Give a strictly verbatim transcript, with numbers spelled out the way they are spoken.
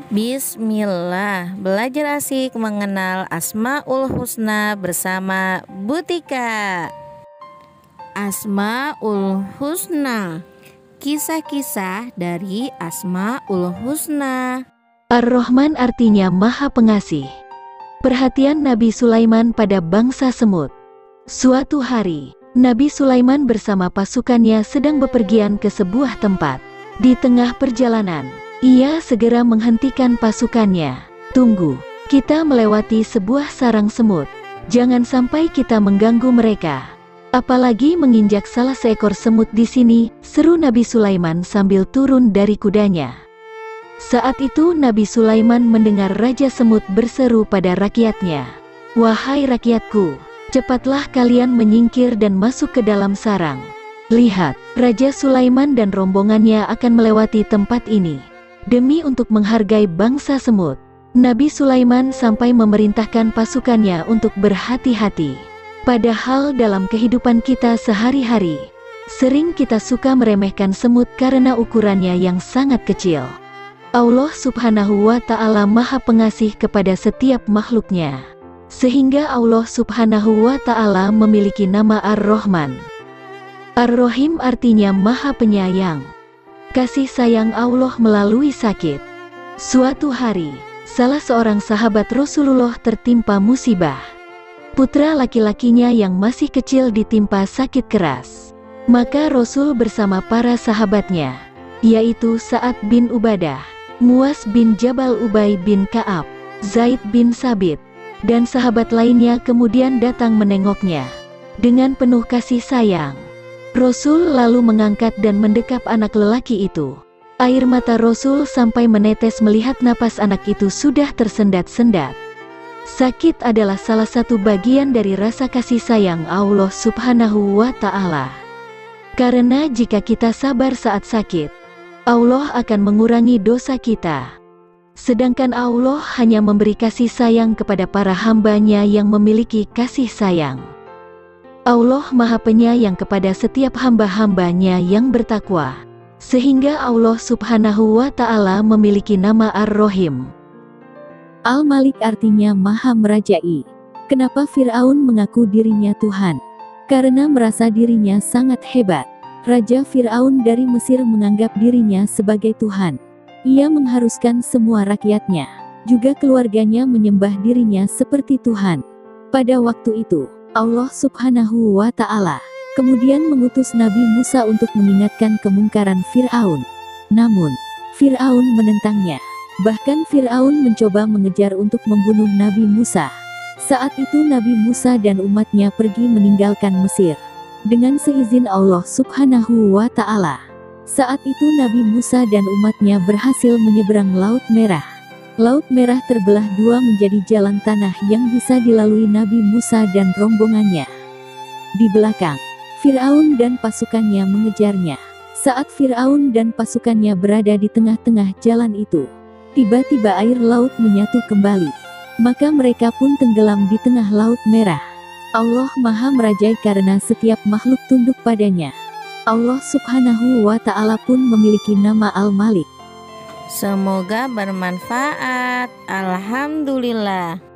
Bismillah, belajar asik mengenal Asmaul Husna bersama Butika. Asmaul Husna, kisah-kisah dari Asmaul Husna. Ar-Rahman artinya Maha Pengasih. Perhatian Nabi Sulaiman pada bangsa semut. Suatu hari, Nabi Sulaiman bersama pasukannya sedang bepergian ke sebuah tempat. Di tengah perjalanan, ia segera menghentikan pasukannya. "Tunggu, kita melewati sebuah sarang semut. Jangan sampai kita mengganggu mereka. Apalagi menginjak salah seekor semut di sini," seru Nabi Sulaiman sambil turun dari kudanya. Saat itu Nabi Sulaiman mendengar Raja Semut berseru pada rakyatnya, "Wahai rakyatku, cepatlah kalian menyingkir dan masuk ke dalam sarang. Lihat, Raja Sulaiman dan rombongannya akan melewati tempat ini." Demi untuk menghargai bangsa semut, Nabi Sulaiman sampai memerintahkan pasukannya untuk berhati-hati. Padahal dalam kehidupan kita sehari-hari, sering kita suka meremehkan semut karena ukurannya yang sangat kecil. Allah Subhanahu wa Ta'ala Maha Pengasih kepada setiap makhluknya, sehingga Allah Subhanahu wa Ta'ala memiliki nama Ar-Rahman. Ar-Rahim artinya Maha Penyayang. Kasih sayang Allah melalui sakit. Suatu hari, salah seorang sahabat Rasulullah tertimpa musibah. Putra laki-lakinya yang masih kecil ditimpa sakit keras. Maka Rasul bersama para sahabatnya, yaitu Sa'ad bin Ubadah, Muaz bin Jabal, Ubay bin Ka'ab, Zaid bin Sabit, dan sahabat lainnya kemudian datang menengoknya. Dengan penuh kasih sayang, Rasul lalu mengangkat dan mendekap anak lelaki itu. Air mata Rasul sampai menetes melihat napas anak itu sudah tersendat-sendat. Sakit adalah salah satu bagian dari rasa kasih sayang Allah Subhanahu wa Ta'ala. Karena jika kita sabar saat sakit, Allah akan mengurangi dosa kita. Sedangkan Allah hanya memberi kasih sayang kepada para hamba-Nya yang memiliki kasih sayang. Allah Maha Penyayang kepada setiap hamba-hamba-Nya yang bertakwa, sehingga Allah Subhanahu wa Ta'ala memiliki nama Ar-Rahim. Al-Malik artinya Maha Merajai. Kenapa Fir'aun mengaku dirinya Tuhan? Karena merasa dirinya sangat hebat. Raja Fir'aun dari Mesir menganggap dirinya sebagai Tuhan. Ia mengharuskan semua rakyatnya, juga keluarganya menyembah dirinya seperti Tuhan. Pada waktu itu, Allah Subhanahu wa Ta'ala kemudian mengutus Nabi Musa untuk mengingatkan kemungkaran Fir'aun. Namun, Fir'aun menentangnya. Bahkan Fir'aun mencoba mengejar untuk membunuh Nabi Musa. Saat itu Nabi Musa dan umatnya pergi meninggalkan Mesir dengan seizin Allah Subhanahu wa Ta'ala. Saat itu Nabi Musa dan umatnya berhasil menyeberang Laut Merah. Laut Merah terbelah dua menjadi jalan tanah yang bisa dilalui Nabi Musa dan rombongannya. Di belakang, Fir'aun dan pasukannya mengejarnya. Saat Fir'aun dan pasukannya berada di tengah-tengah jalan itu, tiba-tiba air laut menyatu kembali. Maka mereka pun tenggelam di tengah Laut Merah. Allah Maha Merajai karena setiap makhluk tunduk padanya. Allah Subhanahu wa Ta'ala pun memiliki nama Al-Malik. Semoga bermanfaat. Alhamdulillah.